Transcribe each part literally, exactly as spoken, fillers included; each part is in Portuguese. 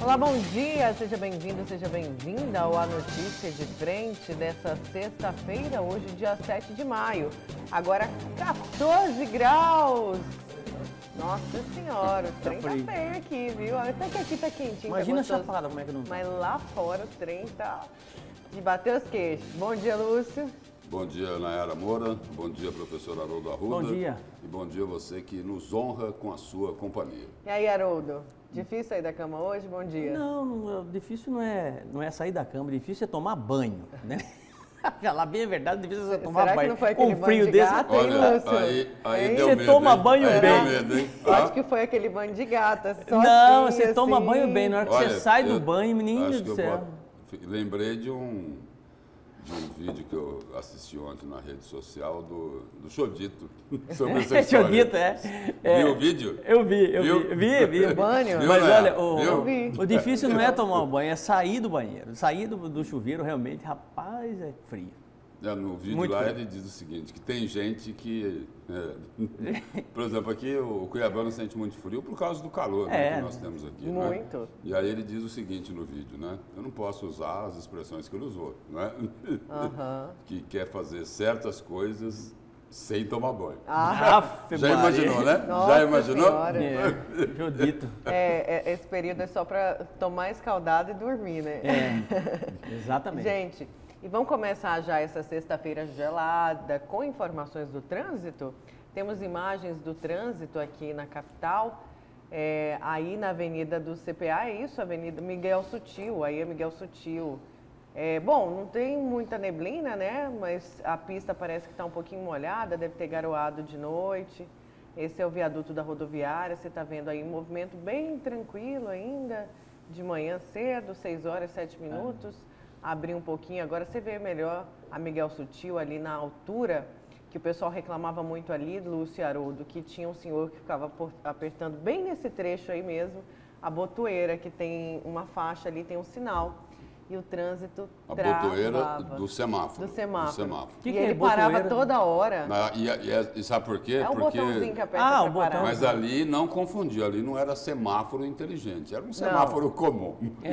Olá, bom dia, seja bem-vindo, seja bem-vinda ao A Notícia de Frente dessa sexta-feira, hoje dia sete de maio. Agora quatorze graus. Nossa senhora, o trem tá feio aqui, viu? Até que aqui tá quentinho. Imagina tá a Chapada, como é que não tá? Mas lá fora o trem tá de bater os queixos. Bom dia, Lúcio. Bom dia, Nayara Moura. Bom dia, professor Haroldo Arruda. Bom dia. E bom dia a você que nos honra com a sua companhia. E aí, Haroldo? Difícil sair da cama hoje? Bom dia. Não, não, difícil não é, não é sair da cama, difícil é tomar banho, né? Falar bem a verdade, difícil é tomar Será banho. Que não foi aquele um frio de desse. gato, Olha, hein, Lúcio? aí, aí Hein? deu Você medo, toma hein? banho aí bem. Deu medo, hein? Eu Ah? acho que foi aquele banho de gata, só Não, assim, você toma assim. banho bem. Na hora que Olha, você sai do eu banho, menino acho que do eu céu. vou- Lembrei de um, de um vídeo que eu assisti ontem na rede social do, do Chodito sobre essa É história. Chodito, é. é. Viu o vídeo? Eu vi, eu Viu? vi, vi, vi. Banho? Viu, Mas né? olha, o, Viu? o, Vi. o difícil não é tomar um banho, é sair do banheiro. Sair do, do chuveiro, realmente, rapaz, é frio. É, no vídeo Muito lá frio. ele diz o seguinte, que tem gente que, é, por exemplo, aqui o cuiabano sente muito frio por causa do calor né, É. que nós temos aqui. né? Muito. E aí ele diz o seguinte no vídeo, né? Eu não posso usar as expressões que ele usou, né? Aham. Que quer fazer certas coisas sem tomar banho. Ah, Aff, Já Maria. imaginou, né? Nossa Já imaginou? Senhora. É, Chodito. é, é, esse período é só para tomar escaldado e dormir, né? É, exatamente. Gente, e vamos começar já essa sexta-feira gelada com informações do trânsito. Temos imagens do trânsito aqui na capital, é, aí na Avenida do C P A, é isso, Avenida Miguel Sutil, aí é Miguel Sutil. É, bom, não tem muita neblina, né? Mas a pista parece que está um pouquinho molhada, deve ter garoado de noite. Esse é o viaduto da rodoviária, você está vendo aí um movimento bem tranquilo ainda, de manhã cedo, seis horas, sete minutos. Abrir um pouquinho, agora você vê melhor a Miguel Sutil ali na altura, que o pessoal reclamava muito ali, Lúcio e Haroldo, que tinha um senhor que ficava por- apertando bem nesse trecho aí mesmo, a botoeira, que tem uma faixa ali, tem um sinal, e o trânsito A travava. botoeira do semáforo. Do semáforo. Do semáforo. Que e que é ele parava botoeira? toda hora. Ah, e, e- e sabe por quê? É um Porque botãozinho que aperta Ah, pra o botão. parar. Mas ali não confundia, ali não era semáforo inteligente, era um semáforo comum.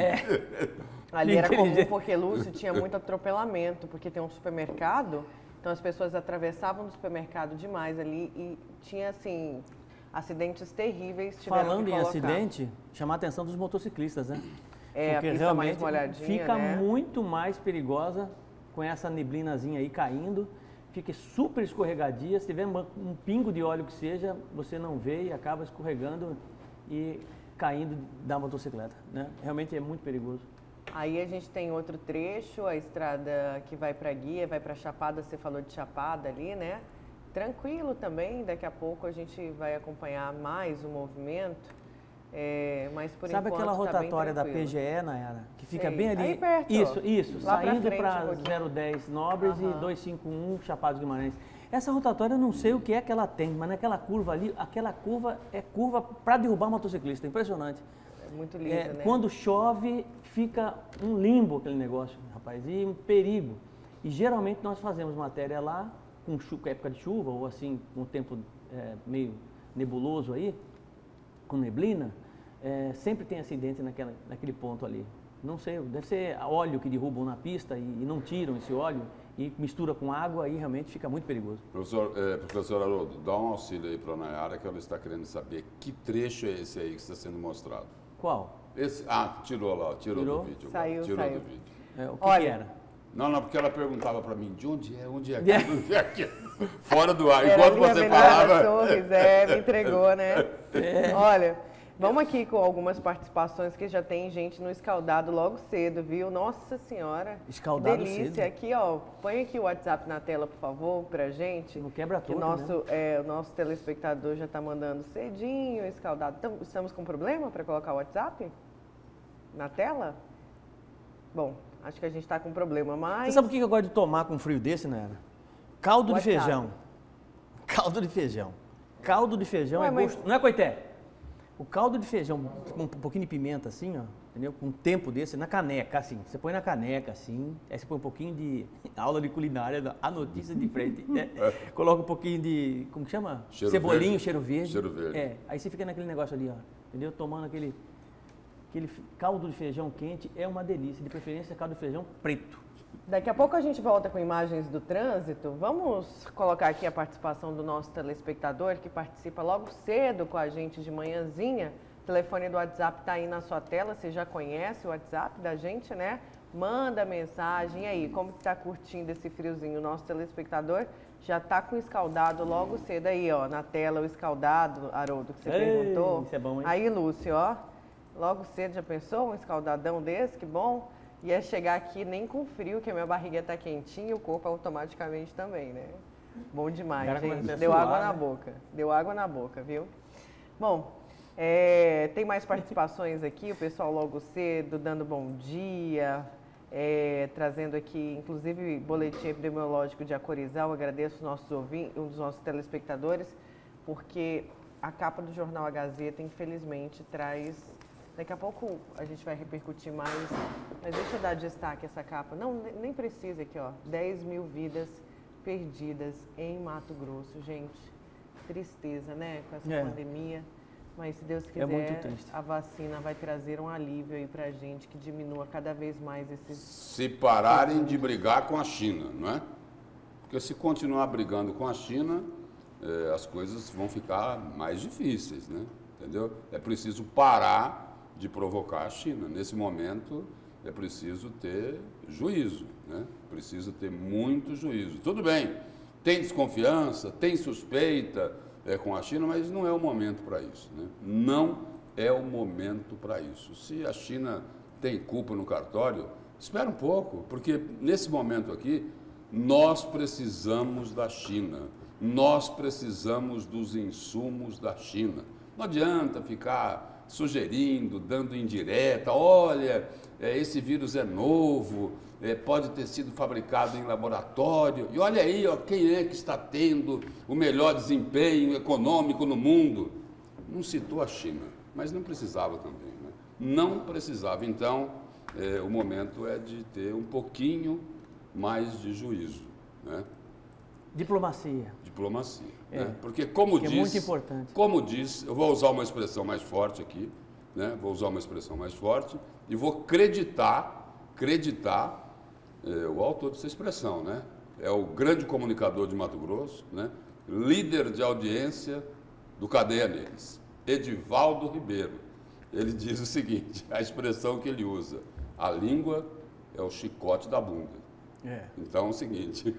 Ali era comum Inteligente. porque Lúcio tinha muito atropelamento, porque tem um supermercado, então as pessoas atravessavam do supermercado demais ali e tinha, assim, acidentes terríveis. tiveram Falando que em colocar. acidente, chamar a atenção dos motociclistas, né? É, a pista mais molhadinha, fica né? muito mais perigosa com essa neblinazinha aí caindo, fica super escorregadia, se tiver uma- um pingo de óleo que seja, você não vê e acaba escorregando e caindo da motocicleta, né? Realmente é muito perigoso. Aí a gente tem outro trecho, a estrada que vai para Guia, vai para Chapada, você falou de Chapada ali, né? Tranquilo também, daqui a pouco a gente vai acompanhar mais o movimento, é, mas por Sabe enquanto aquela tá bem rotatória da tranquilo. P G E, Nayara? Que fica Sei. bem ali. Aí perto, Isso, isso. lá pra saindo frente, para Rodrigo. zero dez Nobres Aham. e duzentos e cinquenta e um Chapados Guimarães. Essa rotatória eu não sei o que é que ela tem, mas naquela curva ali, aquela curva é curva para derrubar motociclista. Impressionante. É muito lisa, É, né? quando chove, fica um limbo aquele negócio, rapaz, e um perigo. E geralmente nós fazemos matéria lá, com, chu- com época de chuva, ou assim, com o tempo é, meio nebuloso aí, com neblina, é, sempre tem acidente naquela, naquele ponto ali. Não sei, deve ser óleo que derrubam na pista e, e não tiram esse óleo e mistura com água e realmente fica muito perigoso. Professor, eh, professor Haroldo, dá um auxílio aí para a Nayara, que ela está querendo saber que trecho é esse aí que está sendo mostrado. Qual? Esse, ah, tirou lá, tirou, Tirou? do vídeo. Saiu, tirou saiu. do vídeo. É, o que, Olha, que era? Não, não, porque ela perguntava para mim, de onde é, onde é aqui, onde é aqui? Fora do ar, Era enquanto ali a você Avenida das falava... Torres, é, me entregou, né? É. Olha, vamos aqui com algumas participações que já tem gente no escaldado logo cedo, viu? Nossa Senhora. Escaldado que delícia. cedo? Aqui, ó, põe aqui o WhatsApp na tela, por favor, pra gente. Não quebra Que tudo, o nosso, né? é, o nosso telespectador já tá mandando cedinho, escaldado. Então, estamos com problema para colocar o WhatsApp na tela? Bom, acho que a gente tá com problema, mas... Você sabe o que eu gosto de tomar com frio desse, Nayara? Caldo de WhatsApp. feijão. Caldo de feijão. Caldo de feijão Ué, é mas- gosto... Não é, Coité? O caldo de feijão com um pouquinho de pimenta assim, ó, entendeu? Com um tempo desse, na caneca, assim. Você põe na caneca, assim, aí você põe um pouquinho de aula de culinária, da- a notícia de frente, né? Coloca um pouquinho de, como que chama? Cheiro Cebolinho, verde. cheiro verde. Cheiro verde. É, aí você fica naquele negócio ali, ó, entendeu? Tomando aquele... aquele caldo de feijão quente é uma delícia, de preferência caldo de feijão preto. Daqui a pouco a gente volta com imagens do trânsito. Vamos colocar aqui a participação do nosso telespectador que participa logo cedo com a gente de manhãzinha. O telefone do WhatsApp está aí na sua tela, você já conhece o WhatsApp da gente, né? Manda mensagem e aí, como que está curtindo esse friozinho? O nosso telespectador já está com o escaldado logo cedo aí, ó, na tela, o escaldado, Haroldo, que você Ei, perguntou. Isso é bom, hein? Aí, Lúcio, ó, logo cedo já pensou um escaldadão desse? Que bom. Ia chegar aqui nem com frio, que a minha barriga está quentinha e o corpo automaticamente também, né? Bom demais, Cara, gente. começa a Deu suar, água né? na boca. Deu água na boca, viu? Bom, é, tem mais participações aqui, o pessoal logo cedo dando bom dia, é, trazendo aqui, inclusive, boletim epidemiológico de Acorizal. Agradeço os nossos ouvintes, um dos nossos telespectadores, porque a capa do jornal A Gazeta, infelizmente, traz... Daqui a pouco a gente vai repercutir mais, mas deixa eu dar destaque a essa capa. Não, nem precisa aqui, ó. dez mil vidas perdidas em Mato Grosso, gente. Tristeza, né, com essa É. pandemia. Mas se Deus É muito quiser, triste. a vacina vai trazer um alívio aí pra gente, que diminua cada vez mais esses... Se pararem de brigar com a China, não é? Porque se continuar brigando com a China, eh, as coisas vão ficar mais difíceis, né? Entendeu? É preciso parar de provocar a China. Nesse momento, é preciso ter juízo, né? Preciso ter muito juízo. Tudo bem, tem desconfiança, tem suspeita é, com a China, mas não é o momento para isso, né? Não é o momento para isso. Se a China tem culpa no cartório, espera um pouco, porque nesse momento aqui, nós precisamos da China, nós precisamos dos insumos da China. Não adianta ficar sugerindo, dando indireta, olha, é, esse vírus é novo, é, pode ter sido fabricado em laboratório, e olha aí, ó, quem é que está tendo o melhor desempenho econômico no mundo? Não citou a China, mas não precisava também, né? Não precisava. Então, é, o momento é de ter um pouquinho mais de juízo, né? Diplomacia. Diplomacia. É, né? Porque, como que diz, é muito importante. como diz, eu vou usar uma expressão mais forte aqui, né? Vou usar uma expressão mais forte e vou acreditar, acreditar é, o autor dessa expressão, né? É o grande comunicador de Mato Grosso, né? Líder de audiência do Cadeia Neles, Edivaldo Ribeiro. Ele diz o seguinte, a expressão que ele usa, a língua é o chicote da bunda. É. Então é o seguinte,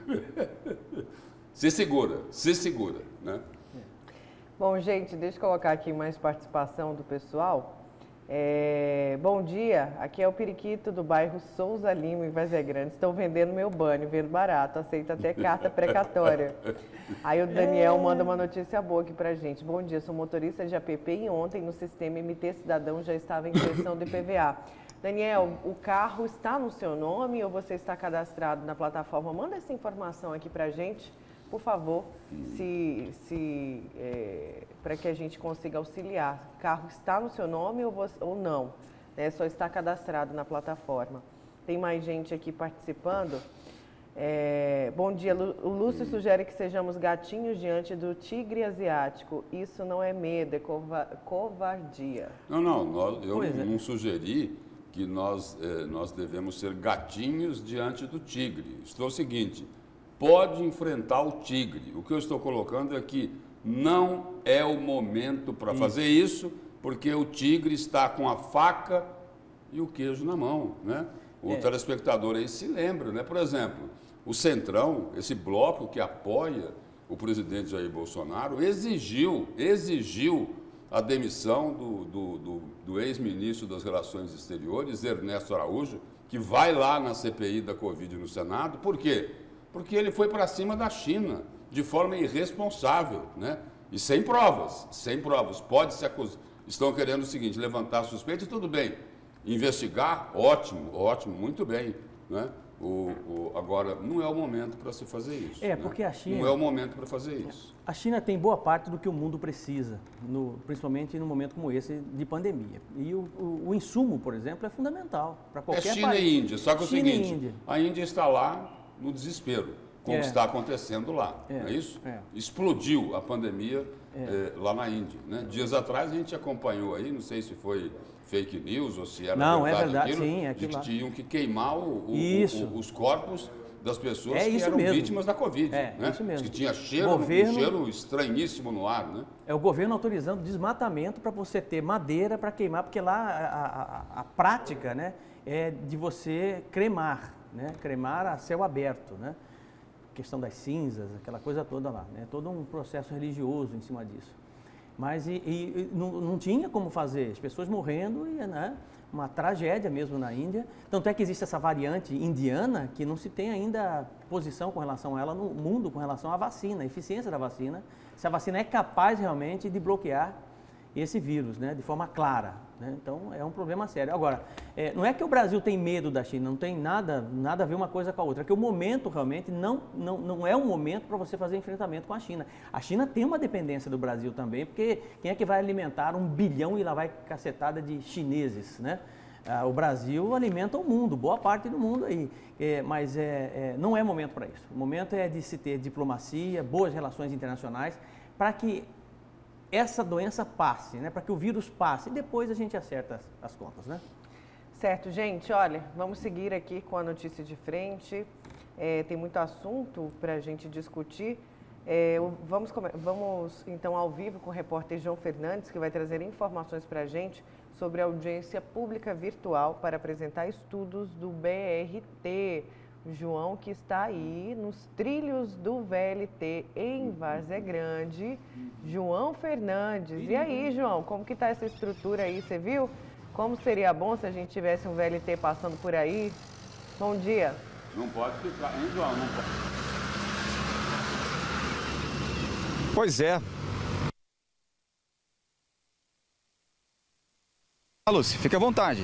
se segura, se segura, né? Bom, gente, deixa eu colocar aqui mais participação do pessoal. É, bom dia, aqui é o Periquito do bairro Souza Lima, em Vazia Grande. Estão vendendo meu banho, vendo barato, aceita até carta precatória. Aí o Daniel manda uma notícia boa aqui pra gente. Bom dia, sou motorista de A P P e ontem no sistema M T Cidadão já estava em inserção do I P V A. Daniel, o carro está no seu nome ou você está cadastrado na plataforma? Manda essa informação aqui pra gente, por favor, se, se, é, para que a gente consiga auxiliar. O carro está no seu nome ou, você, ou não? Né? Só está cadastrado na plataforma. Tem mais gente aqui participando. É, bom dia, o Lúcio sugere que sejamos gatinhos diante do tigre asiático. Isso não é medo, é cova, covardia. Não, não, nós, eu Pois é. não sugeri que nós, eh, nós devemos ser gatinhos diante do tigre. Isto é o seguinte, pode enfrentar o tigre. O que eu estou colocando é que não é o momento para fazer isso, porque o tigre está com a faca e o queijo na mão, né? O É. telespectador aí se lembra, né? Por exemplo, o Centrão, esse bloco que apoia o presidente Jair Bolsonaro, exigiu, exigiu a demissão do, do, do, do ex-ministro das Relações Exteriores, Ernesto Araújo, que vai lá na C P I da Covid no Senado. Por quê? Porque ele foi para cima da China, de forma irresponsável, né? E sem provas, sem provas. Pode se acusar. Estão querendo o seguinte, levantar suspeita e tudo bem. Investigar, ótimo, ótimo, muito bem, né? O, o, agora, não é o momento para se fazer isso. É, né? porque a China- Não é o momento para fazer isso. A China tem boa parte do que o mundo precisa, no, principalmente num momento como esse de pandemia. E o, o, o insumo, por exemplo, é fundamental para É qualquer China país. e Índia, só que é o China e seguinte, Índia. a Índia está lá no desespero, com é. o que está acontecendo lá, é. não é isso? É. Explodiu a pandemia é. eh, lá na Índia, né? Dias atrás a gente acompanhou aí, não sei se foi fake news ou se era não, verdade, é verdade aquilo, sim, é de que lá. tinham que queimar o, o, o, os corpos das pessoas é que eram mesmo. vítimas da Covid. É, né? isso mesmo. Que tinha cheiro, governo, um cheiro estranhíssimo no ar, né? É o governo autorizando desmatamento para você ter madeira para queimar, porque lá a, a, a prática, né, é de você cremar, né? Cremar a céu aberto, né? Questão das cinzas, aquela coisa toda lá, né? Todo um processo religioso em cima disso. Mas e, e, não, não tinha como fazer, as pessoas morrendo, e, né? Uma tragédia mesmo na Índia. Tanto é que existe essa variante indiana que não se tem ainda posição com relação a ela no mundo, com relação à vacina, a eficiência da vacina, se a vacina é capaz realmente de bloquear esse vírus, né, de forma clara, né? Então é um problema sério. Agora, é, não é que o Brasil tem medo da China, não tem nada, nada a ver uma coisa com a outra, é que o momento realmente não, não, não é um momento para você fazer enfrentamento com a China. A China tem uma dependência do Brasil também, porque quem é que vai alimentar um bilhão e lá vai cacetada de chineses, né? Ah, o Brasil alimenta o mundo, boa parte do mundo aí, é, mas é, é, não é momento para isso. O momento é de se ter diplomacia, boas relações internacionais, para que essa doença passe, né? Para que o vírus passe e depois a gente acerta as, as contas, né? Certo, gente, olha, vamos seguir aqui com a notícia de frente, é, tem muito assunto para a gente discutir. É, vamos, vamos então ao vivo com o repórter João Fernandes, que vai trazer informações para a gente sobre a audiência pública virtual para apresentar estudos do B R T. O João, que está aí nos trilhos do V L T em Várzea Grande. João Fernandes. E aí, João, como que está essa estrutura aí? Você viu? Como seria bom se a gente tivesse um V L T passando por aí? Bom dia. Não pode ficar, hein, João? Não pode. Pois é. Lúcia, fique à vontade.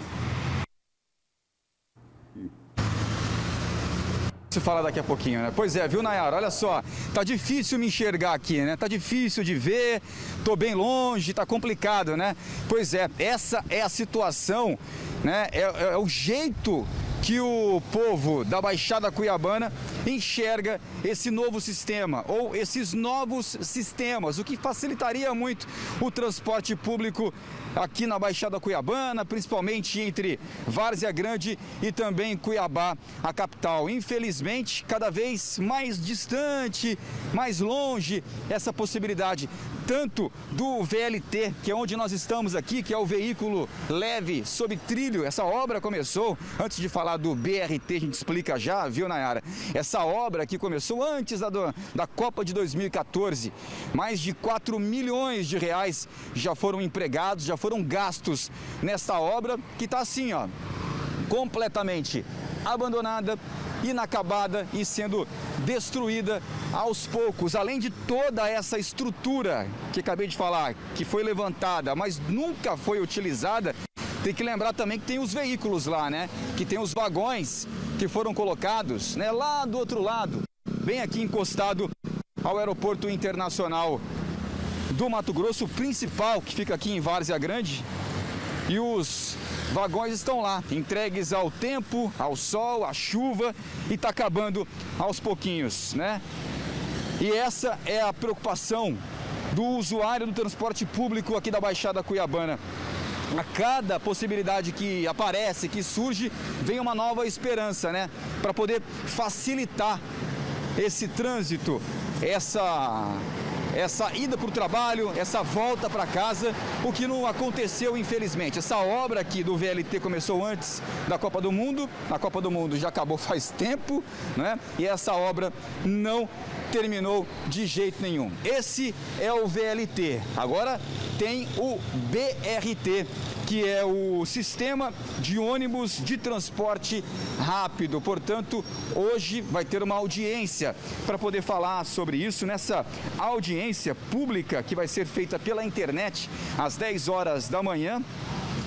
Se fala daqui a pouquinho, né? Pois é, viu, Nayara? Olha só, tá difícil me enxergar aqui, né? Tá difícil de ver, tô bem longe, tá complicado, né? Pois é, essa é a situação, né? É, é, é o jeito que o povo da Baixada Cuiabana enxerga esse novo sistema, ou esses novos sistemas, o que facilitaria muito o transporte público aqui na Baixada Cuiabana, principalmente entre Várzea Grande e também Cuiabá, a capital. Infelizmente, cada vez mais distante, mais longe essa possibilidade, tanto do V L T, que é onde nós estamos aqui, que é o veículo leve sob trilho. Essa obra começou, antes de falar do B R T, a gente explica já, viu, Nayara? Essa obra aqui começou antes da, do, da Copa de dois mil e quatorze. Mais de quatro milhões de reais já foram empregados, já foram gastos nessa obra, que está assim, ó, completamente abandonada, inacabada e sendo destruída aos poucos, além de toda essa estrutura que acabei de falar, que foi levantada, mas nunca foi utilizada. Tem que lembrar também que tem os veículos lá, né? Que tem os vagões que foram colocados, né? Lá do outro lado, bem aqui encostado ao Aeroporto Internacional do Mato Grosso, principal, que fica aqui em Várzea Grande. E os vagões estão lá, entregues ao tempo, ao sol, à chuva, e está acabando aos pouquinhos, né? E essa é a preocupação do usuário do transporte público aqui da Baixada Cuiabana. A cada possibilidade que aparece, que surge, vem uma nova esperança, né? Para poder facilitar esse trânsito, essa... essa ida para o trabalho, essa volta para casa, o que não aconteceu, infelizmente. Essa obra aqui do V L T começou antes da Copa do Mundo, a Copa do Mundo já acabou faz tempo, né? E essa obra não terminou de jeito nenhum. Esse é o V L T. Agora tem o B R T, que é o sistema de ônibus de transporte rápido. Portanto, hoje vai ter uma audiência para poder falar sobre isso. Nessa audiência pública que vai ser feita pela internet às dez horas da manhã,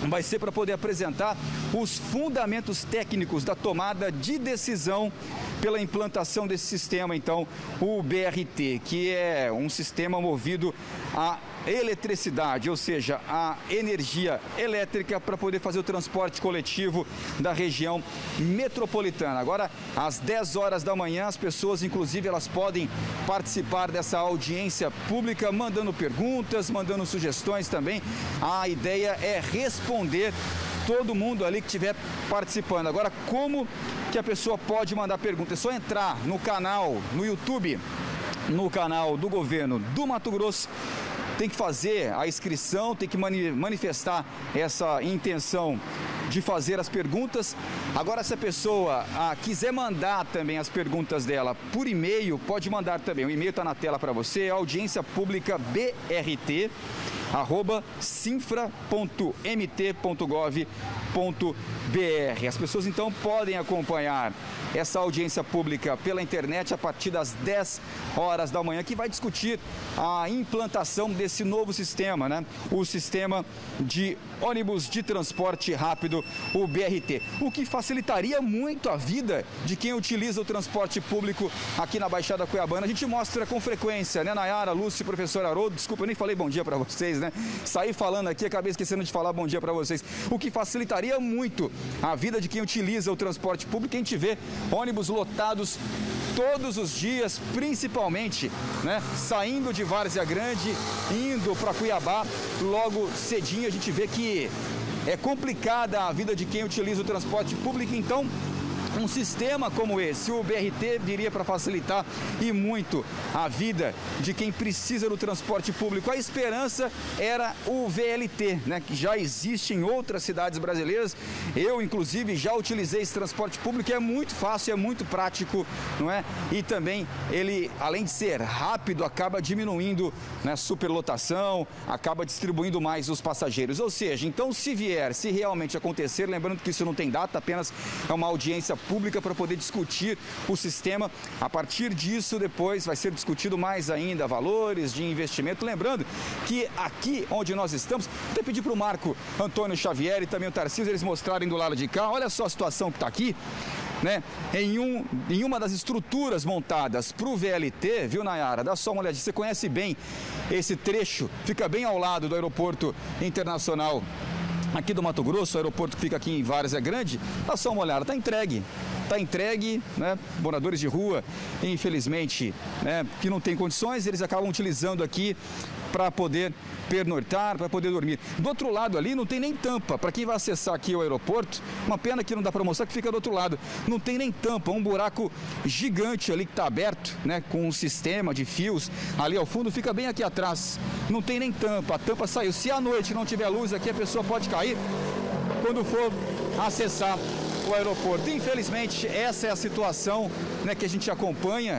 vai ser para poder apresentar os fundamentos técnicos da tomada de decisão pela implantação desse sistema, então, o B R T, que é um sistema movido a eletricidade, ou seja, a energia elétrica para poder fazer o transporte coletivo da região metropolitana. Agora, às dez horas da manhã, as pessoas, inclusive, elas podem participar dessa audiência pública, mandando perguntas, mandando sugestões também. A ideia é responder todo mundo ali que estiver participando. Agora, como que a pessoa pode mandar pergunta? É só entrar no canal, no YouTube, no canal do governo do Mato Grosso. Tem que fazer a inscrição, tem que mani manifestar essa intenção de fazer as perguntas. Agora, se a pessoa ah, quiser mandar também as perguntas dela por e-mail, pode mandar também. O e-mail está na tela para você, audiência pública B R T, arroba sinfra ponto m t ponto gov ponto b r. As pessoas, então, podem acompanhar essa audiência pública pela internet a partir das dez horas da manhã, que vai discutir a implantação desse novo sistema, né? O sistema de ônibus de transporte rápido, o B R T, o que facilitaria muito a vida de quem utiliza o transporte público aqui na Baixada Cuiabana. A gente mostra com frequência, né, Nayara, Lúcio, professor Haroldo, desculpa, eu nem falei bom dia para vocês, né? Saí falando aqui, acabei esquecendo de falar bom dia para vocês. O que facilitaria muito a vida de quem utiliza o transporte público, a gente vê ônibus lotados todos os dias, principalmente, né, saindo de Várzea Grande, indo para Cuiabá, logo cedinho a gente vê que é complicada a vida de quem utiliza o transporte público. Então, um sistema como esse, o B R T, viria para facilitar e muito a vida de quem precisa do transporte público. A esperança era o V L T, né, que já existe em outras cidades brasileiras. Eu, inclusive, já utilizei esse transporte público, é muito fácil, é muito prático, não é? E também ele, além de ser rápido, acaba diminuindo, né, superlotação, acaba distribuindo mais os passageiros. Ou seja, então, se vier, se realmente acontecer, lembrando que isso não tem data, apenas é uma audiência pública para poder discutir o sistema. A partir disso, depois vai ser discutido mais ainda valores de investimento. Lembrando que aqui onde nós estamos, até pedir para o Marco Antônio Xavier e também o Tarcísio, eles mostrarem do lado de cá. Olha só a situação que está aqui, né? Em, um, em uma das estruturas montadas para o V L T, viu, Nayara? Dá só uma olhadinha, você conhece bem esse trecho, fica bem ao lado do Aeroporto Internacional aqui do Mato Grosso, o aeroporto que fica aqui em Várzea Grande. Dá só uma olhada, está entregue. Está entregue, né? Moradores de rua, infelizmente, né, que não tem condições, eles acabam utilizando aqui para poder pernoitar, para poder dormir. Do outro lado ali não tem nem tampa, para quem vai acessar aqui o aeroporto, uma pena que não dá para mostrar, que fica do outro lado, não tem nem tampa, um buraco gigante ali que está aberto, né, com um sistema de fios ali ao fundo, fica bem aqui atrás, não tem nem tampa, a tampa saiu. Se à noite não tiver luz aqui, a pessoa pode cair quando for acessar o aeroporto. Infelizmente, essa é a situação, né, que a gente acompanha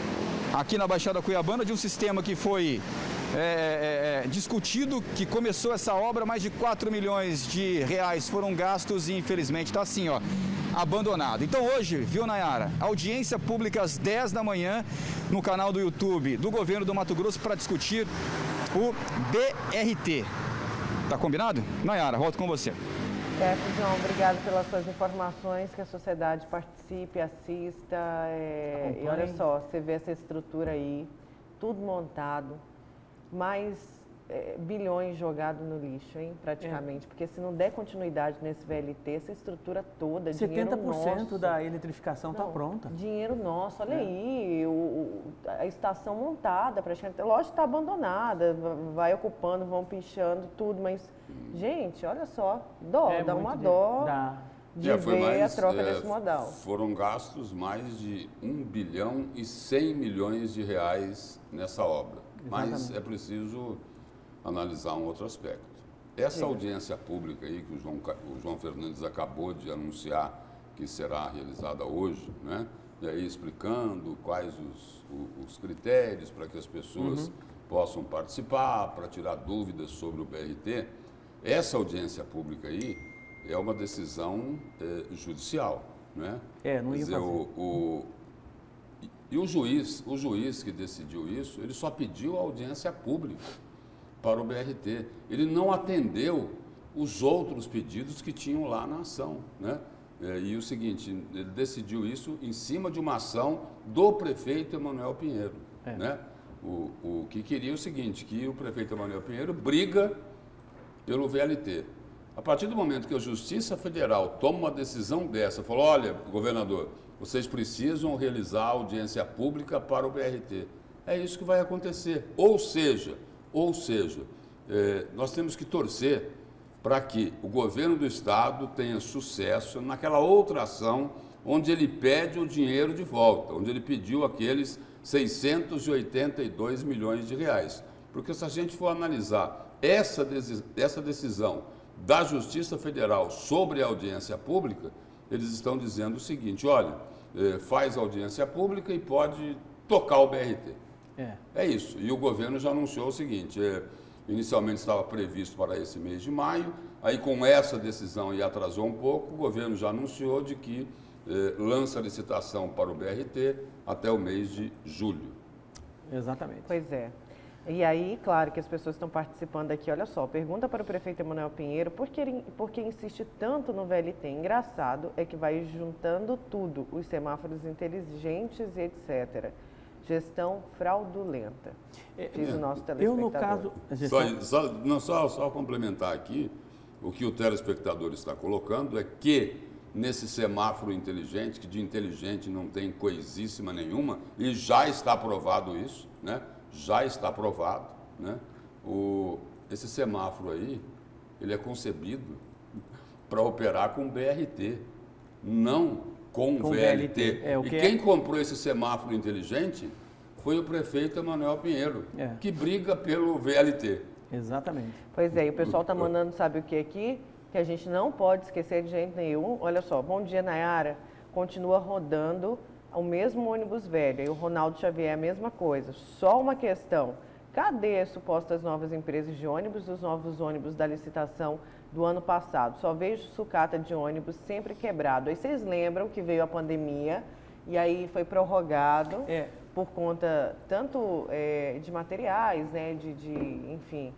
aqui na Baixada Cuiabana, de um sistema que foi é, é, discutido, que começou essa obra, mais de quatro milhões de reais foram gastos e infelizmente está assim, ó, abandonado. Então hoje, viu, Nayara, audiência pública às dez da manhã no canal do YouTube do Governo do Mato Grosso para discutir o B R T. Tá combinado? Nayara, volto com você. Certo, João, obrigado pelas suas informações, que a sociedade participe, assista, é, e olha só, você vê essa estrutura aí, tudo montado, mais é, bilhões jogados no lixo, hein, praticamente, é. Porque se não der continuidade nesse V L T, essa estrutura toda, dinheiro nosso... setenta por cento da eletrificação está pronta. Dinheiro nosso, olha é. aí, o, o, a estação montada, praticamente, lógico que está abandonada, vai ocupando, vão pichando tudo, mas, gente, olha só, dó, é dá uma dó dá. de é, ver mais, a troca é, desse modal. Foram gastos mais de um bilhão e cem milhões de reais nessa obra, exatamente. Mas é preciso analisar um outro aspecto. Essa Sim. audiência pública aí que o João, o João Fernandes acabou de anunciar que será realizada hoje, né? E aí explicando quais os, os critérios para que as pessoas uhum. possam participar, para tirar dúvidas sobre o B R T, essa audiência pública aí é uma decisão é, judicial, né? É, não ia Quer dizer, fazer. O, o, e, e o juiz, o juiz que decidiu isso, ele só pediu a audiência pública para o B R T. Ele não atendeu os outros pedidos que tinham lá na ação, né? E o seguinte, ele decidiu isso em cima de uma ação do prefeito Emanuel Pinheiro, é. né? O, o que queria o seguinte, que o prefeito Emanuel Pinheiro briga pelo V L T. A partir do momento que a Justiça Federal toma uma decisão dessa, falou, olha, governador, vocês precisam realizar audiência pública para o B R T. É isso que vai acontecer. Ou seja, ou seja, é, nós temos que torcer para que o governo do estado tenha sucesso naquela outra ação onde ele pede o dinheiro de volta, onde ele pediu aqueles seiscentos e oitenta e dois milhões de reais. Porque se a gente for analisar essa, essa decisão da Justiça Federal sobre a audiência pública, eles estão dizendo o seguinte, olha, faz audiência pública e pode tocar o B R T. É, é isso. E o governo já anunciou o seguinte, é, inicialmente estava previsto para esse mês de maio, aí com essa decisão e atrasou um pouco, o governo já anunciou de que eh, lança a licitação para o B R T até o mês de julho. Exatamente. Pois é. E aí, claro que as pessoas estão participando aqui, olha só, pergunta para o prefeito Emanuel Pinheiro por que, por que insiste tanto no V L T. Engraçado é que vai juntando tudo, os semáforos inteligentes e etcétera. Gestão fraudulenta, diz é, o nosso telespectador. Eu, no caso... Gestão... Só, só, não, só, só complementar aqui, o que o telespectador está colocando é que nesse semáforo inteligente, que de inteligente não tem coisíssima nenhuma, e já está aprovado isso, né? Já está aprovado, né? O, esse semáforo aí, ele é concebido para operar com B R T, não com, com V L T. V L T. É, o que e quem é... comprou esse semáforo inteligente foi o prefeito Emanuel Pinheiro, é. que briga pelo V L T. Exatamente. Pois é, e o pessoal está mandando, sabe o que aqui? Que a gente não pode esquecer de jeito nenhum. Olha só, bom dia, Nayara. Continua rodando o mesmo ônibus velho. E o Ronaldo Xavier, a mesma coisa. Só uma questão. Cadê as supostas novas empresas de ônibus, os novos ônibus da licitação do ano passado? Só vejo sucata de ônibus sempre quebrado. Aí vocês lembram que veio a pandemia e aí foi prorrogado é. por conta tanto é, de materiais, né, de, de enfim,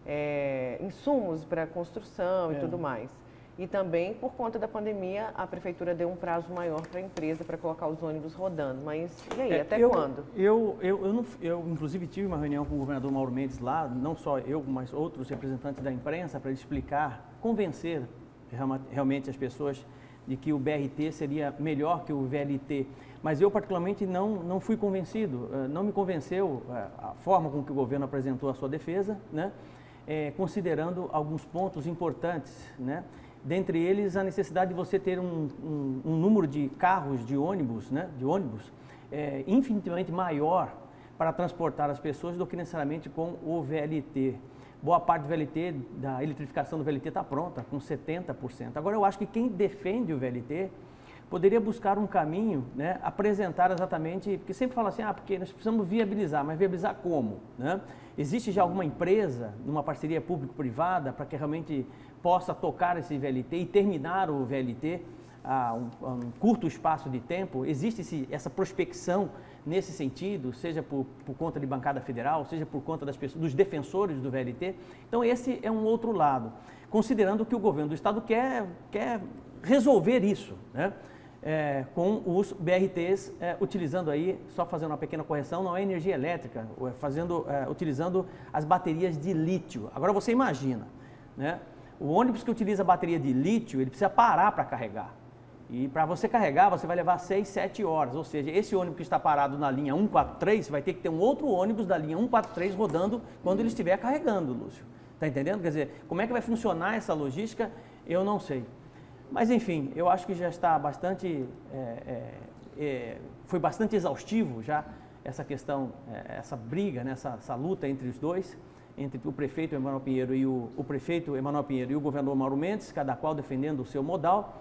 é, insumos para construção e é. tudo mais. E também, por conta da pandemia, a prefeitura deu um prazo maior para a empresa para colocar os ônibus rodando. Mas e aí, é, até eu, quando? Eu, eu, eu, não, eu, inclusive, tive uma reunião com o governador Mauro Mendes lá, não só eu, mas outros representantes da imprensa, para explicar, convencer realmente as pessoas de que o B R T seria melhor que o V L T. Mas eu, particularmente, não, não fui convencido, não me convenceu a forma com que o governo apresentou a sua defesa, né? É, considerando alguns pontos importantes, né? Dentre eles, a necessidade de você ter um, um, um número de carros, de ônibus, né, de ônibus é, infinitamente maior para transportar as pessoas do que necessariamente com o V L T. Boa parte do V L T, da eletrificação do V L T está pronta, com setenta por cento. Agora, eu acho que quem defende o V L T poderia buscar um caminho, né, apresentar exatamente, porque sempre fala assim, ah, porque nós precisamos viabilizar, mas viabilizar como? Né? Existe já alguma empresa, numa parceria público-privada, para que realmente possa tocar esse V L T e terminar o V L T a um, a um curto espaço de tempo? Existe esse, essa prospecção nesse sentido, seja por, por conta de bancada federal, seja por conta das pessoas, dos defensores do V L T? Então, esse é um outro lado, considerando que o governo do estado quer, quer resolver isso, né? É, com os B R Ts é, utilizando aí, só fazendo uma pequena correção, não é energia elétrica, fazendo, é, utilizando as baterias de lítio. Agora você imagina, né? O ônibus que utiliza bateria de lítio, ele precisa parar para carregar. E para você carregar, você vai levar seis, sete horas. Ou seja, esse ônibus que está parado na linha cento e quarenta e três, vai ter que ter um outro ônibus da linha cento e quarenta e três rodando quando ele estiver carregando, Lúcio. Está entendendo? Quer dizer, como é que vai funcionar essa logística, eu não sei. Mas, enfim, eu acho que já está bastante, é, é, é, foi bastante exaustivo já essa questão, é, essa briga, né, essa, essa luta entre os dois, entre o prefeito Emanuel Pinheiro e o, o prefeito Emanuel Pinheiro e o governador Mauro Mendes, cada qual defendendo o seu modal,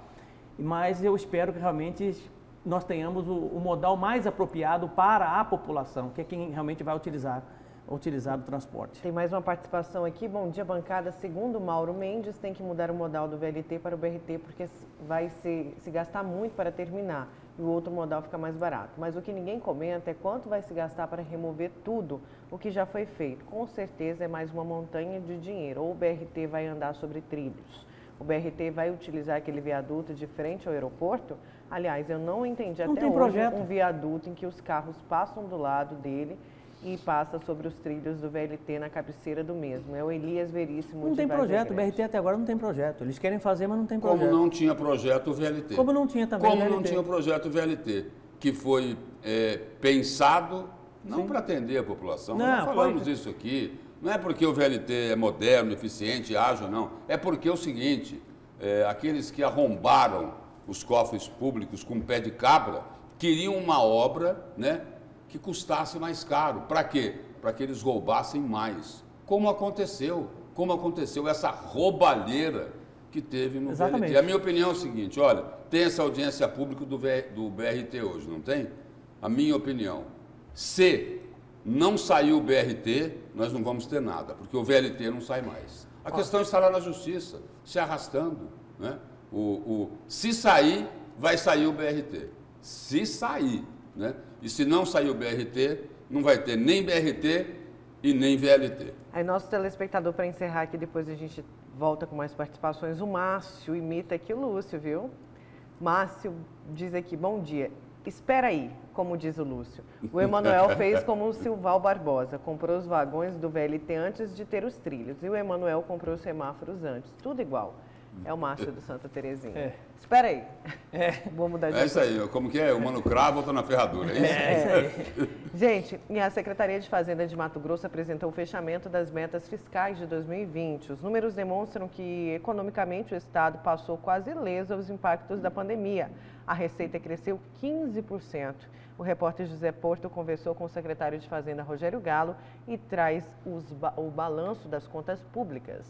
mas eu espero que realmente nós tenhamos o, o modal mais apropriado para a população, que é quem realmente vai utilizar utilizar o transporte. Tem mais uma participação aqui. Bom dia, bancada. Segundo Mauro Mendes, tem que mudar o modal do V L T para o B R T, porque vai se, se gastar muito para terminar e o outro modal fica mais barato. Mas o que ninguém comenta é quanto vai se gastar para remover tudo o que já foi feito. Com certeza é mais uma montanha de dinheiro. Ou o B R T vai andar sobre trilhos, o B R T vai utilizar aquele viaduto de frente ao aeroporto. Aliás, eu não entendi não até tem hoje projeto. um viaduto em que os carros passam do lado dele e passa sobre os trilhos do V L T na cabeceira do mesmo. É o Elias Veríssimo. Não tem projeto, o B R T até agora não tem projeto. Eles querem fazer, mas não tem projeto. Como não tinha projeto o V L T. Como não tinha também Como o V L T. não tinha o projeto V L T, que foi é, pensado não para atender a população. Não, Nós já falamos foi... isso aqui. Não é porque o V L T é moderno, eficiente, ágil, não. É porque é o seguinte, é, aqueles que arrombaram os cofres públicos com pé de cabra queriam uma obra, né, que custasse mais caro. Para quê? Para que eles roubassem mais. Como aconteceu, como aconteceu essa roubalheira que teve no Exatamente. V L T. A minha opinião é o seguinte, olha, tem essa audiência pública do, v, do B R T hoje, não tem? A minha opinião, se não sair o B R T, nós não vamos ter nada, porque o V L T não sai mais. A ah. questão está lá na justiça, se arrastando, né? O, o, se sair, vai sair o B R T. Se sair, né? E se não sair o B R T, não vai ter nem B R T e nem V L T. Aí, nosso telespectador, para encerrar aqui, depois a gente volta com mais participações, o Márcio imita aqui o Lúcio, viu? Márcio diz aqui, bom dia. Espera aí, como diz o Lúcio. O Emanuel fez como o Silval Barbosa, comprou os vagões do V L T antes de ter os trilhos. E o Emanuel comprou os semáforos antes. Tudo igual. É o Márcio do Santa Terezinha. É. Espera aí. É. Vamos mudar de É isso aí. Como que é? O Mano Cravo volta na ferradura. É isso? É, é isso aí. Gente, e a Secretaria de Fazenda de Mato Grosso apresentou o fechamento das metas fiscais de dois mil e vinte. Os números demonstram que, economicamente, o Estado passou quase ileso aos impactos da pandemia. A receita cresceu quinze por cento. O repórter José Porto conversou com o secretário de Fazenda, Rogério Galo, e traz os, o balanço das contas públicas.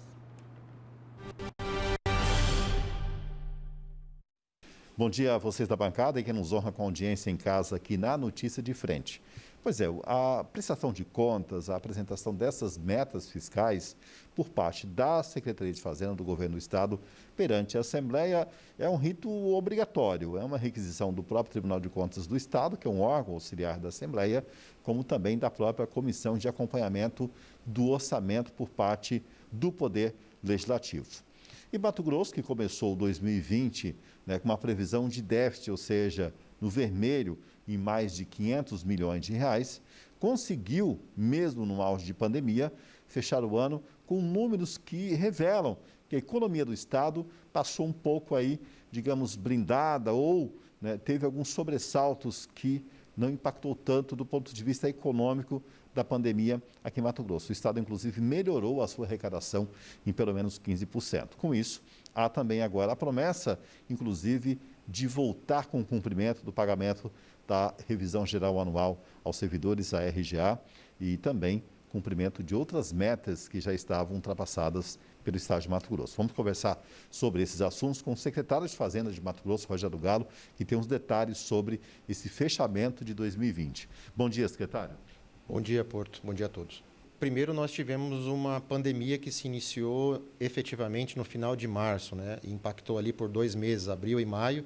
Bom dia a vocês da bancada e quem nos honra com a audiência em casa aqui na Notícia de Frente. Pois é, a prestação de contas, a apresentação dessas metas fiscais por parte da Secretaria de Fazenda do Governo do Estado perante a Assembleia é um rito obrigatório, é uma requisição do próprio Tribunal de Contas do Estado, que é um órgão auxiliar da Assembleia, como também da própria Comissão de Acompanhamento do Orçamento por parte do Poder Legislativo. E Mato Grosso, que começou dois mil e vinte né, com uma previsão de déficit, ou seja, no vermelho, em mais de quinhentos milhões de reais, conseguiu, mesmo no auge de pandemia, fechar o ano com números que revelam que a economia do Estado passou um pouco aí, digamos, blindada ou né, teve alguns sobressaltos que não impactou tanto do ponto de vista econômico da pandemia aqui em Mato Grosso. O Estado, inclusive, melhorou a sua arrecadação em pelo menos quinze por cento. Com isso, há também agora a promessa, inclusive, de voltar com o cumprimento do pagamento da revisão geral anual aos servidores, a R G A, e também cumprimento de outras metas que já estavam ultrapassadas pelo Estado de Mato Grosso. Vamos conversar sobre esses assuntos com o secretário de Fazenda de Mato Grosso, Rogério Galo, que tem uns detalhes sobre esse fechamento de dois mil e vinte. Bom dia, secretário. Bom dia, Porto. Bom dia a todos. Primeiro, nós tivemos uma pandemia que se iniciou efetivamente no final de março, né? E impactou ali por dois meses, abril e maio,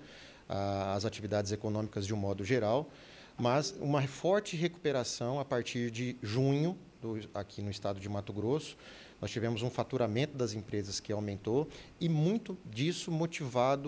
as atividades econômicas de um modo geral, mas uma forte recuperação a partir de junho, do, aqui no estado de Mato Grosso. Nós tivemos um faturamento das empresas que aumentou e muito disso motivado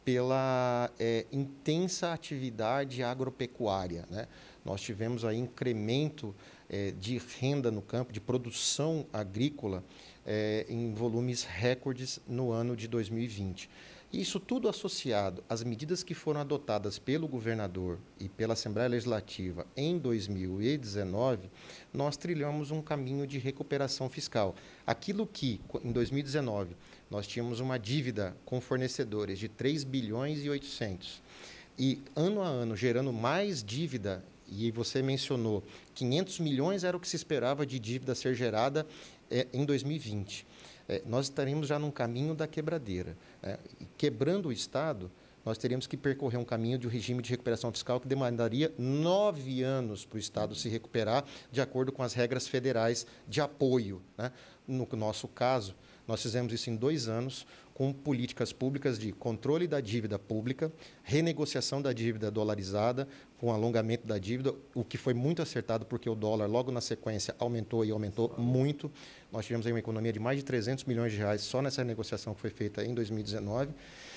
pela é, intensa atividade agropecuária, né? Nós tivemos aí incremento é, de renda no campo, de produção agrícola é, em volumes recordes no ano de dois mil e vinte. Isso tudo associado às medidas que foram adotadas pelo governador e pela Assembleia Legislativa em dois mil e dezenove, nós trilhamos um caminho de recuperação fiscal. Aquilo que, em dois mil e dezenove, nós tínhamos uma dívida com fornecedores de três bilhões e oitocentos, e ano a ano gerando mais dívida, e você mencionou, quinhentos milhões era o que se esperava de dívida a ser gerada é, em dois mil e vinte. É, nós estaremos já num caminho da quebradeira. É, quebrando o Estado, nós teríamos que percorrer um caminho de um regime de recuperação fiscal que demandaria nove anos para o Estado se recuperar, de acordo com as regras federais de apoio, né? No nosso caso, nós fizemos isso em dois anos, com políticas públicas de controle da dívida pública, renegociação da dívida dolarizada, com alongamento da dívida, o que foi muito acertado, porque o dólar, logo na sequência, aumentou e aumentou muito. Nós tivemos aí uma economia de mais de trezentos milhões de reais só nessa renegociação que foi feita em dois mil e dezenove.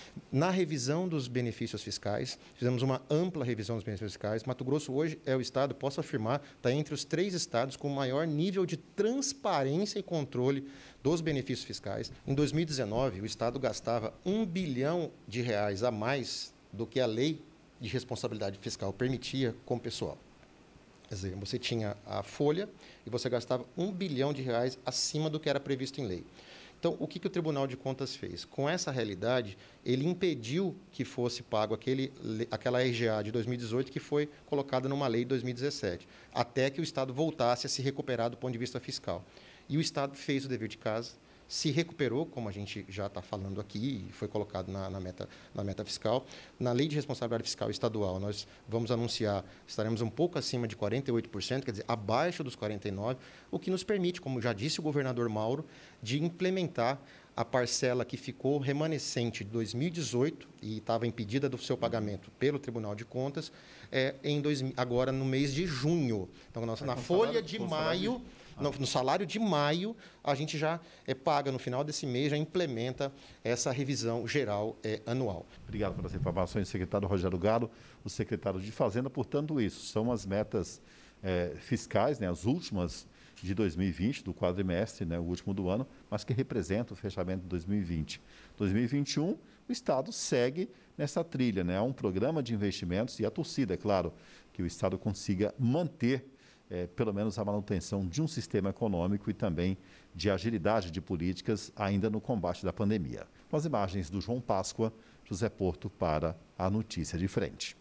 Na revisão dos benefícios fiscais, fizemos uma ampla revisão dos benefícios fiscais. Mato Grosso hoje é o estado, posso afirmar, está entre os três estados com maior nível de transparência e controle dos benefícios fiscais. Em dois mil e dezenove, o estado gastava um bilhão de reais a mais do que a lei de responsabilidade fiscal permitia com o pessoal. Quer dizer, você tinha a folha e você gastava um bilhão de reais acima do que era previsto em lei. Então, o que, que o Tribunal de Contas fez? Com essa realidade, ele impediu que fosse pago aquele, aquela R G A de dois mil e dezoito que foi colocada numa lei de dois mil e dezessete, até que o Estado voltasse a se recuperar do ponto de vista fiscal. E o Estado fez o dever de casa, se recuperou, como a gente já está falando aqui, e foi colocado na, na, meta, na meta fiscal. Na Lei de Responsabilidade Fiscal Estadual, nós vamos anunciar, estaremos um pouco acima de quarenta e oito por cento, quer dizer, abaixo dos quarenta e nove por cento, o que nos permite, como já disse o governador Mauro, de implementar a parcela que ficou remanescente de dois mil e dezoito e estava impedida do seu pagamento pelo Tribunal de Contas, é, em dois, agora no mês de junho. Então, nós, na folha de maio... No, no salário de maio, a gente já é, paga, no final desse mês, já implementa essa revisão geral é, anual. Obrigado pelas informações, secretário Rogério Galo, o secretário de Fazenda. Portanto, isso são as metas é, fiscais, né, as últimas de dois mil e vinte, do quadrimestre, né, o último do ano, mas que representam o fechamento de dois mil e vinte. dois mil e vinte e um, o Estado segue nessa trilha, né, há um programa de investimentos e a torcida, é claro, que o Estado consiga manter É, pelo menos a manutenção de um sistema econômico e também de agilidade de políticas ainda no combate da pandemia. Com as imagens do João Páscoa, José Porto para a Notícia de Frente.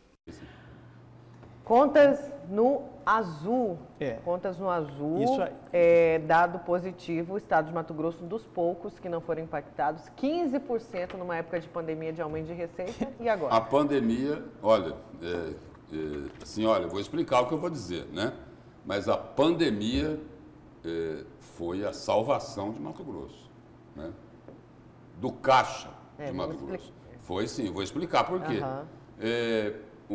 Contas no azul. É. Contas no azul. Isso aí. É, dado positivo, o estado de Mato Grosso, um dos poucos que não foram impactados, quinze por cento numa época de pandemia de aumento de receita. E agora? A pandemia, olha, é, é, assim, olha, eu vou explicar o que eu vou dizer, né? Mas a pandemia eh, foi a salvação de Mato Grosso, né? Do caixa é, de Mato Grosso. Foi sim, vou explicar por quê. Uhum. É,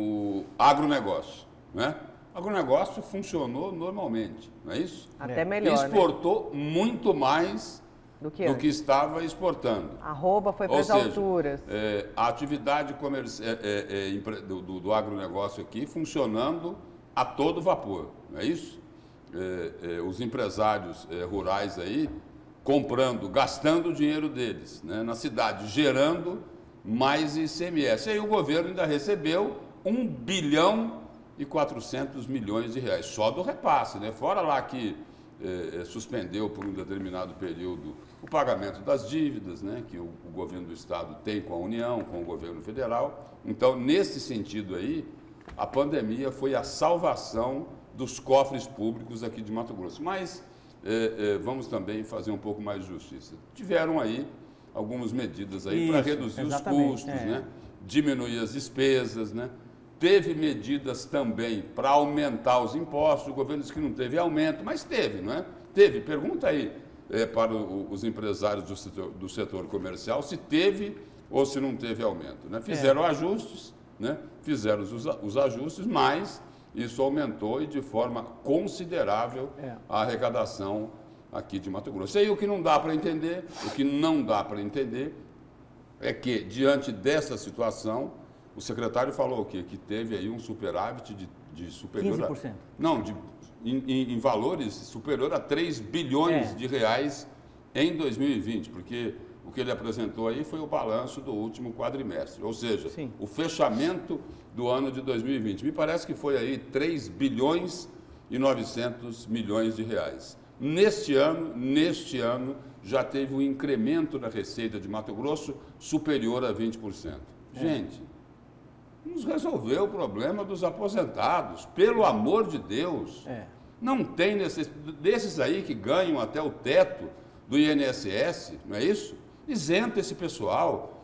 o agronegócio, né? O agronegócio funcionou normalmente, não é isso? Até É. melhor, Exportou né? muito mais do que, do que estava exportando. A arroba foi para as alturas. É, a atividade comercial é, é, é, do, do, do agronegócio aqui funcionando a todo vapor, não é isso? É, é, os empresários é, rurais aí comprando, gastando o dinheiro deles, né, na cidade, gerando mais I C M S. E aí o governo ainda recebeu um bilhão e quatrocentos milhões de reais, só do repasse, né? Fora lá que é, é, suspendeu por um determinado período o pagamento das dívidas, né, que o, o governo do estado tem com a União, com o governo federal. Então, nesse sentido aí, a pandemia foi a salvação dos cofres públicos aqui de Mato Grosso. Mas é, é, vamos também fazer um pouco mais de justiça. Tiveram aí algumas medidas aí para reduzir os custos, é. né? Diminuir as despesas, né? Teve medidas também para aumentar os impostos. O governo disse que não teve aumento, mas teve, não é? Teve. Pergunta aí é, para o, os empresários do setor, do setor comercial se teve ou se não teve aumento, né? Fizeram é. ajustes. Né? Fizeram os, os ajustes, mas isso aumentou e de forma considerável é. a arrecadação aqui de Mato Grosso. E aí o que não dá para entender, o que não dá para entender é que, diante dessa situação, o secretário falou o quê? Que teve aí um superávit de, de superior quinze por cento. A, não, de, em, em valores superior a três bilhões é. de reais em dois mil e vinte, porque o que ele apresentou aí foi o balanço do último quadrimestre, ou seja, Sim. o fechamento do ano de dois mil e vinte. Me parece que foi aí três bilhões e novecentos milhões de reais. Neste ano, neste ano, já teve um incremento na receita de Mato Grosso superior a vinte por cento. É. Gente, nos resolveu o problema dos aposentados, pelo amor de Deus. É. Não tem necessidade, desses aí que ganham até o teto do I N S S, não é isso? Isenta esse pessoal,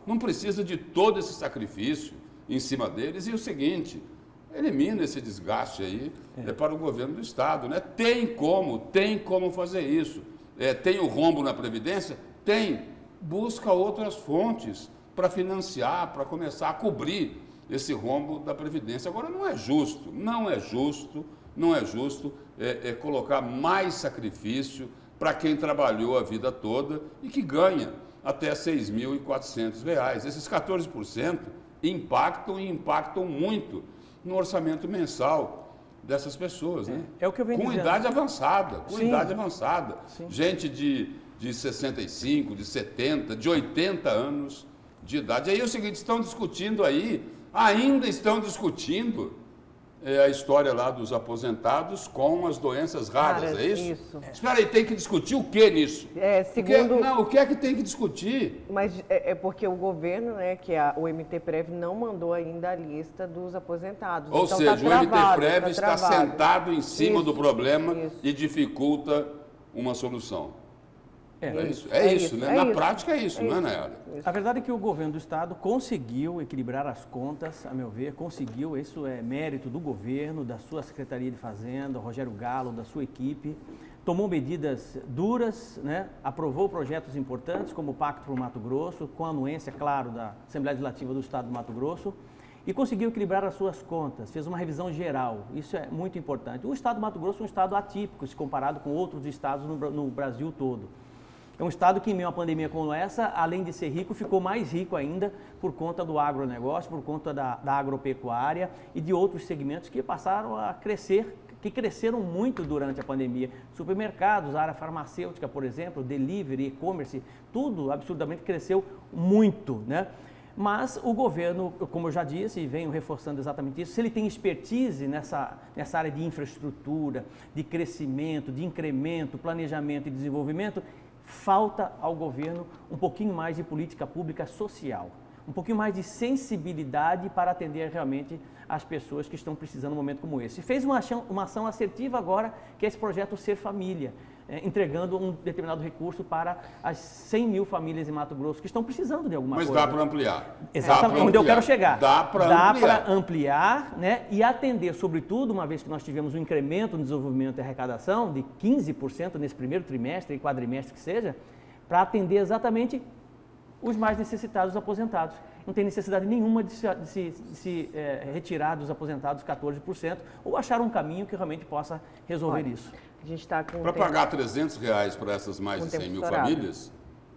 Não precisa de todo esse sacrifício em cima deles. E o seguinte, elimina esse desgaste aí é. É, para o governo do Estado, né? Tem como, tem como fazer isso. É, tem o rombo na Previdência? Tem. Busca outras fontes para financiar, para começar a cobrir esse rombo da Previdência. Agora, não é justo, não é justo, não é justo é, é colocar mais sacrifício para quem trabalhou a vida toda e que ganha até seis mil e quatrocentos reais. Esses quatorze por cento impactam e impactam muito no orçamento mensal dessas pessoas, né? É, é o que eu venho com dizendo. idade avançada, com Sim. idade avançada. Sim. Gente de, de sessenta e cinco, de setenta, de oitenta anos de idade. E aí é o seguinte, estão discutindo aí, ainda estão discutindo é, a história lá dos aposentados com as doenças raras, Raras, é isso? isso. É. Espera aí, tem que discutir o que nisso? É, O que, segundo... não, o que é que tem que discutir? Mas é, é porque o governo, né, que é a, o M T Prev não mandou ainda a lista dos aposentados. Ou então, seja, tá o M T travado, Prev tá está travado. sentado em cima Isso, do problema isso. e dificulta uma solução. É, É isso, é é isso, isso, né? é Na isso. prática é isso, É não é, isso. Nayara? A verdade é que o governo do Estado conseguiu equilibrar as contas, a meu ver, conseguiu, isso é mérito do governo, da sua Secretaria de Fazenda, Rogério Galo, da sua equipe, tomou medidas duras, né? Aprovou projetos importantes como o Pacto para o Mato Grosso, com a anuência, claro, da Assembleia Legislativa do Estado do Mato Grosso, e conseguiu equilibrar as suas contas, fez uma revisão geral, isso é muito importante. O Estado do Mato Grosso é um estado atípico, se comparado com outros estados no, no Brasil todo. É um estado que, em meio a uma pandemia como essa, além de ser rico, ficou mais rico ainda por conta do agronegócio, por conta da, da agropecuária e de outros segmentos que passaram a crescer, que cresceram muito durante a pandemia. Supermercados, a área farmacêutica, por exemplo, delivery, e-commerce, tudo absurdamente cresceu muito, né? Mas o governo, como eu já disse e venho reforçando exatamente isso, se ele tem expertise nessa, nessa área de infraestrutura, de crescimento, de incremento, planejamento e desenvolvimento, falta ao governo um pouquinho mais de política pública social, um pouquinho mais de sensibilidade para atender realmente as pessoas que estão precisando num momento como esse. Fez uma ação, uma ação assertiva agora, que é esse projeto Ser Família, é, entregando um determinado recurso para as cem mil famílias em Mato Grosso que estão precisando de alguma Mas coisa. dá para ampliar. Exatamente, onde eu quero chegar. Dá para Dá ampliar. para ampliar, né, e atender, sobretudo, uma vez que nós tivemos um incremento no desenvolvimento e arrecadação de quinze por cento nesse primeiro trimestre e quadrimestre que seja, para atender exatamente os mais necessitados, os aposentados. Não tem necessidade nenhuma de se, de se, de se é, retirar dos aposentados quatorze por cento ou achar um caminho que realmente possa resolver Olha, isso. A gente está com... Para tempo- pagar trezentos reais para essas mais Com de tempo cem mil estourado. famílias,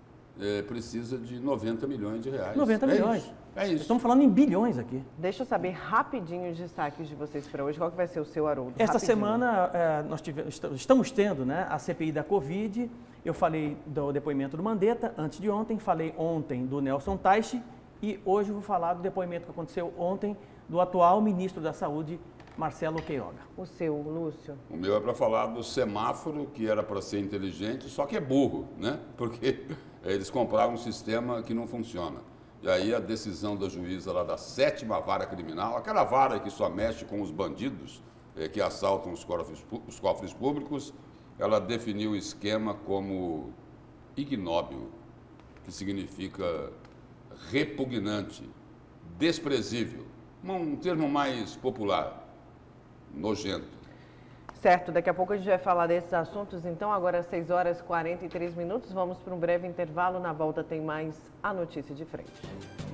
é, precisa de noventa milhões de reais. noventa É milhões. isso, é isso. Estamos falando em bilhões aqui. Deixa eu saber rapidinho os destaques de vocês para hoje. Qual que vai ser o seu, Haroldo? Esta Rapidinho. semana eh, nós tivemos, estamos tendo, né, a C P I da Covid. Eu falei do depoimento do Mandetta antes de ontem, falei ontem do Nelson Teich e hoje vou falar do depoimento que aconteceu ontem do atual ministro da Saúde, Marcelo Queiroga. O seu, Lúcio. O meu é para falar do semáforo, que era para ser inteligente, só que é burro, né? Porque eles compraram um sistema que não funciona. E aí a decisão da juíza lá da sétima vara criminal, aquela vara que só mexe com os bandidos eh, que assaltam os cofres, pu- os cofres públicos, ela definiu o esquema como ignóbil, que significa repugnante, desprezível. Um termo mais popular, nojento. Certo, daqui a pouco a gente vai falar desses assuntos. Então, agora às seis horas e quarenta e três minutos, vamos para um breve intervalo. Na volta tem mais a notícia de frente.